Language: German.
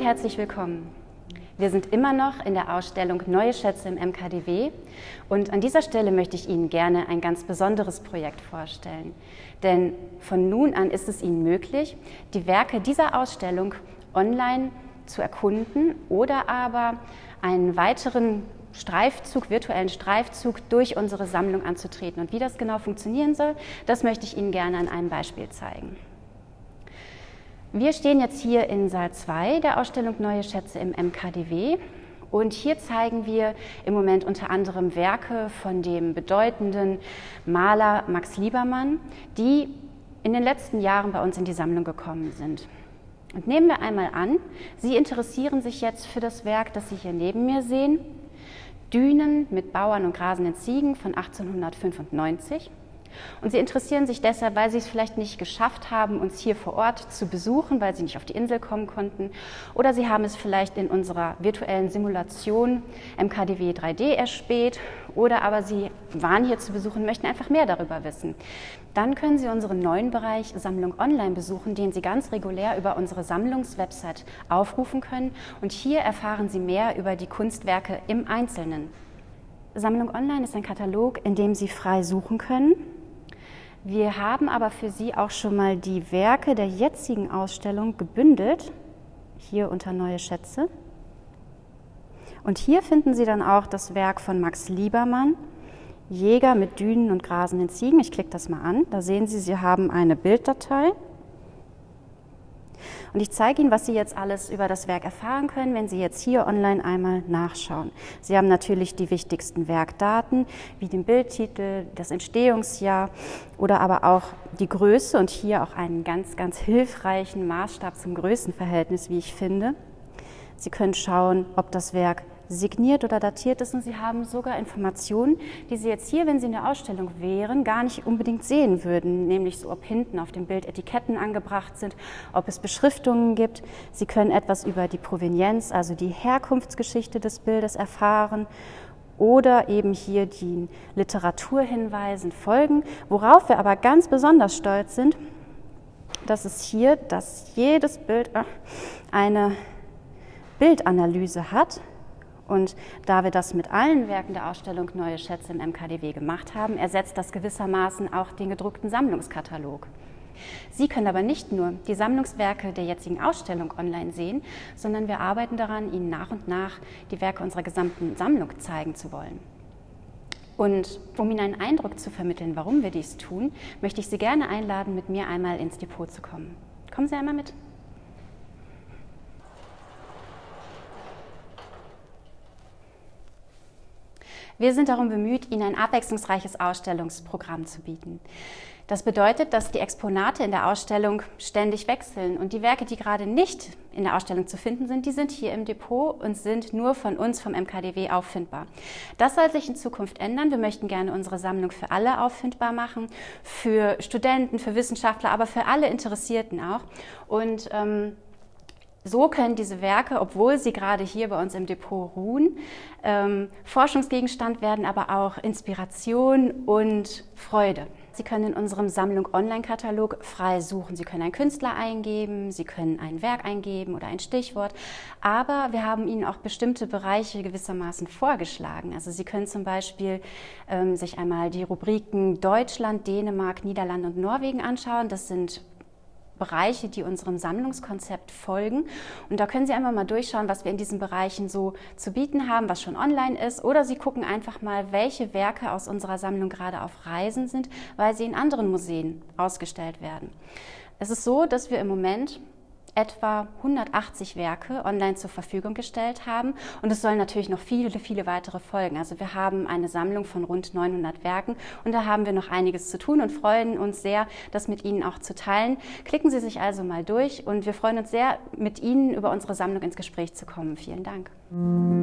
herzlich willkommen. Wir sind immer noch in der Ausstellung Neue Schätze im MKDW und an dieser Stelle möchte ich Ihnen gerne ein ganz besonderes Projekt vorstellen. Denn von nun an ist es Ihnen möglich, die Werke dieser Ausstellung online zu erkunden oder aber einen weiteren virtuellen Streifzug durch unsere Sammlung anzutreten. Und wie das genau funktionieren soll, das möchte ich Ihnen gerne an einem Beispiel zeigen. Wir stehen jetzt hier in Saal 2 der Ausstellung Neue Schätze im MKDW und hier zeigen wir im Moment unter anderem Werke von dem bedeutenden Maler Max Liebermann, die in den letzten Jahren bei uns in die Sammlung gekommen sind. Und nehmen wir einmal an, Sie interessieren sich jetzt für das Werk, das Sie hier neben mir sehen, Dünen mit Bauern und grasenden Ziegen von 1895. Und Sie interessieren sich deshalb, weil Sie es vielleicht nicht geschafft haben, uns hier vor Ort zu besuchen, weil Sie nicht auf die Insel kommen konnten. Oder Sie haben es vielleicht in unserer virtuellen Simulation MKDW 3D erspäht. Oder aber Sie waren hier zu Besuch und möchten einfach mehr darüber wissen. Dann können Sie unseren neuen Bereich Sammlung Online besuchen, den Sie ganz regulär über unsere Sammlungswebsite aufrufen können. Und hier erfahren Sie mehr über die Kunstwerke im Einzelnen. Sammlung Online ist ein Katalog, in dem Sie frei suchen können. Wir haben aber für Sie auch schon mal die Werke der jetzigen Ausstellung gebündelt, hier unter Neue Schätze. Und hier finden Sie dann auch das Werk von Max Liebermann, Jäger mit Dünen und grasenden Ziegen. Ich klicke das mal an. Da sehen Sie, Sie haben eine Bilddatei. Und ich zeige Ihnen, was Sie jetzt alles über das Werk erfahren können, wenn Sie jetzt hier online einmal nachschauen. Sie haben natürlich die wichtigsten Werkdaten, wie den Bildtitel, das Entstehungsjahr oder aber auch die Größe und hier auch einen ganz, ganz hilfreichen Maßstab zum Größenverhältnis, wie ich finde. Sie können schauen, ob das Werk signiert oder datiert ist und Sie haben sogar Informationen, die Sie jetzt hier, wenn Sie in der Ausstellung wären, gar nicht unbedingt sehen würden, nämlich so, ob hinten auf dem Bild Etiketten angebracht sind, ob es Beschriftungen gibt. Sie können etwas über die Provenienz, also die Herkunftsgeschichte des Bildes erfahren oder eben hier den Literaturhinweisen folgen. Worauf wir aber ganz besonders stolz sind, das ist hier, dass jedes Bild eine Bildanalyse hat. Und da wir das mit allen Werken der Ausstellung Neue Schätze im MKDW gemacht haben, ersetzt das gewissermaßen auch den gedruckten Sammlungskatalog. Sie können aber nicht nur die Sammlungswerke der jetzigen Ausstellung online sehen, sondern wir arbeiten daran, Ihnen nach und nach die Werke unserer gesamten Sammlung zeigen zu wollen. Und um Ihnen einen Eindruck zu vermitteln, warum wir dies tun, möchte ich Sie gerne einladen, mit mir einmal ins Depot zu kommen. Kommen Sie einmal mit. Wir sind darum bemüht, Ihnen ein abwechslungsreiches Ausstellungsprogramm zu bieten. Das bedeutet, dass die Exponate in der Ausstellung ständig wechseln und die Werke, die gerade nicht in der Ausstellung zu finden sind, die sind hier im Depot und sind nur von uns, vom MKDW, auffindbar. Das soll sich in Zukunft ändern. Wir möchten gerne unsere Sammlung für alle auffindbar machen, für Studenten, für Wissenschaftler, aber für alle Interessierten auch. Und so können diese Werke, obwohl sie gerade hier bei uns im Depot ruhen, Forschungsgegenstand werden, aber auch Inspiration und Freude. Sie können in unserem Sammlung-Online-Katalog frei suchen. Sie können einen Künstler eingeben, Sie können ein Werk eingeben oder ein Stichwort, aber wir haben Ihnen auch bestimmte Bereiche gewissermaßen vorgeschlagen. Also Sie können zum Beispiel sich einmal die Rubriken Deutschland, Dänemark, Niederlande und Norwegen anschauen. Das sind Bereiche, die unserem Sammlungskonzept folgen. Und da können Sie einfach mal durchschauen, was wir in diesen Bereichen so zu bieten haben, was schon online ist. Oder Sie gucken einfach mal, welche Werke aus unserer Sammlung gerade auf Reisen sind, weil sie in anderen Museen ausgestellt werden. Es ist so, dass wir im Moment etwa 180 Werke online zur Verfügung gestellt haben und es sollen natürlich noch viele, viele weitere folgen. Also wir haben eine Sammlung von rund 900 Werken und da haben wir noch einiges zu tun und freuen uns sehr, das mit Ihnen auch zu teilen. Klicken Sie sich also mal durch und wir freuen uns sehr, mit Ihnen über unsere Sammlung ins Gespräch zu kommen. Vielen Dank.